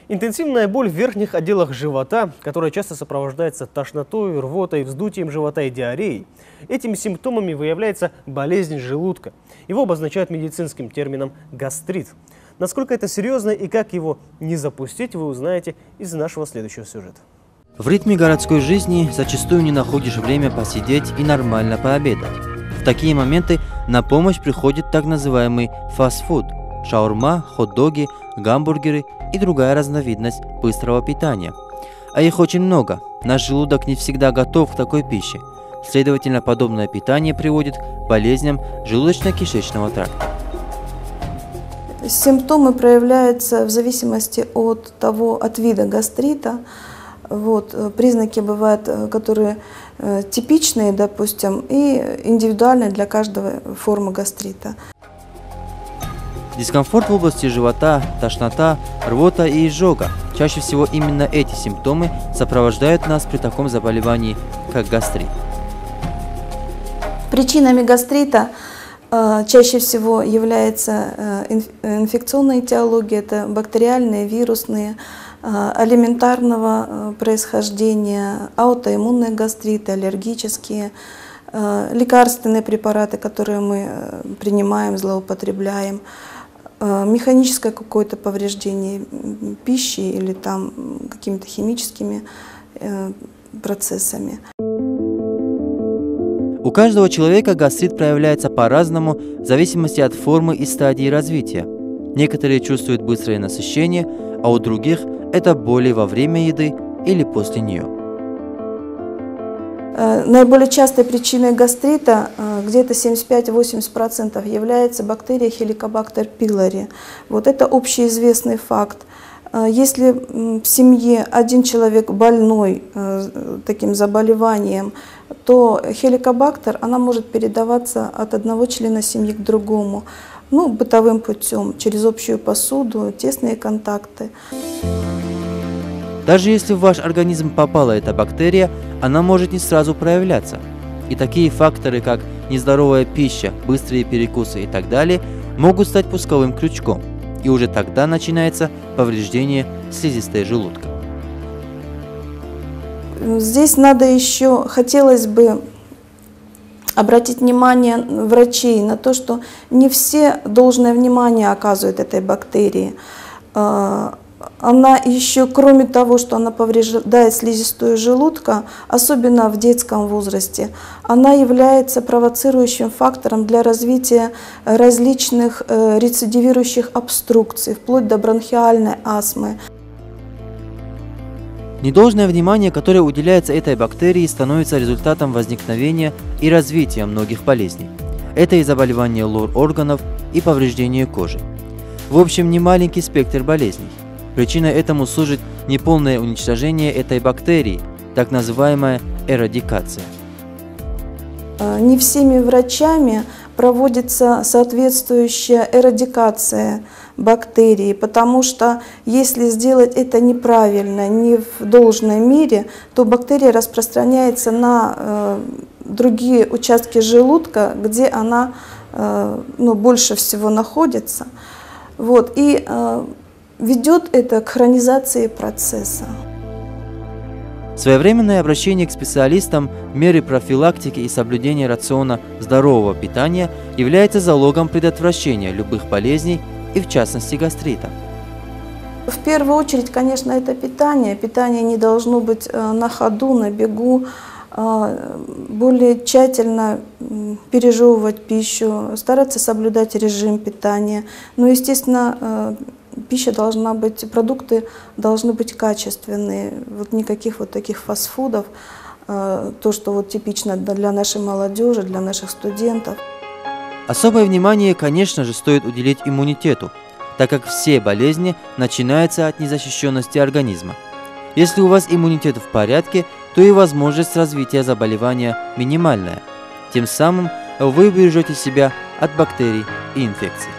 Интенсивная боль в верхних отделах живота, которая часто сопровождается тошнотой, рвотой, вздутием живота и диареей. Этими симптомами выявляется болезнь желудка. Его обозначают медицинским термином гастрит. Насколько это серьезно и как его не запустить, вы узнаете из нашего следующего сюжета. В ритме городской жизни зачастую не находишь время посидеть и нормально пообедать. В такие моменты на помощь приходит так называемый фастфуд – шаурма, хот-доги, гамбургеры и другая разновидность быстрого питания. А их очень много. Наш желудок не всегда готов к такой пище. Следовательно, подобное питание приводит к болезням желудочно-кишечного тракта. Симптомы проявляются в зависимости от вида гастрита. Признаки бывают, которые типичные, допустим, и индивидуальные для каждой формы гастрита. Дискомфорт в области живота, тошнота, рвота и изжога. Чаще всего именно эти симптомы сопровождают нас при таком заболевании, как гастрит. Причинами гастрита чаще всего является инфекционная этиология, это бактериальные, вирусные, алиментарного происхождения, аутоиммунные гастриты, аллергические, лекарственные препараты, которые мы принимаем, злоупотребляем, механическое какое-то повреждение пищи или там какими-то химическими процессами. У каждого человека гастрит проявляется по-разному в зависимости от формы и стадии развития. Некоторые чувствуют быстрое насыщение, а у других это боли во время еды или после нее. Наиболее частой причиной гастрита, где-то 75–80%, является бактерия Helicobacter pylori. Это общеизвестный факт. Если в семье один человек больной таким заболеванием, то хеликобактер она может передаваться от одного члена семьи к другому, бытовым путем, через общую посуду, тесные контакты. Даже если в ваш организм попала эта бактерия, она может не сразу проявляться. И такие факторы, как нездоровая пища, быстрые перекусы и так далее, могут стать пусковым крючком. И уже тогда начинается повреждение слизистой желудка. Здесь хотелось бы обратить внимание врачей на то, что не все должное внимание оказывают этой бактерии. Она еще, кроме того, что она повреждает слизистую желудка, особенно в детском возрасте, она является провоцирующим фактором для развития различных рецидивирующих обструкций, вплоть до бронхиальной астмы. Недолжное внимание, которое уделяется этой бактерии, становится результатом возникновения и развития многих болезней. Это и заболевания лор-органов, и повреждение кожи. В общем, немаленький спектр болезней. Причиной этому служит неполное уничтожение этой бактерии, так называемая эрадикация. Не всеми врачами проводится соответствующая эрадикация бактерий, потому что если сделать это неправильно, не в должной мере, то бактерия распространяется на другие участки желудка, где она больше всего находится. И ведет это к хронизации процесса. Своевременное обращение к специалистам, меры профилактики и соблюдение рациона здорового питания является залогом предотвращения любых болезней и, в частности, гастрита. В первую очередь, конечно, это питание. Питание не должно быть на ходу, на бегу. Более тщательно пережевывать пищу, стараться соблюдать режим питания. Естественно, продукты должны быть качественные. Никаких таких фастфудов, то, что типично для нашей молодежи, для наших студентов. Особое внимание, конечно же, стоит уделить иммунитету, так как все болезни начинаются от незащищенности организма. Если у вас иммунитет в порядке, то и возможность развития заболевания минимальная. Тем самым вы убережете себя от бактерий и инфекций.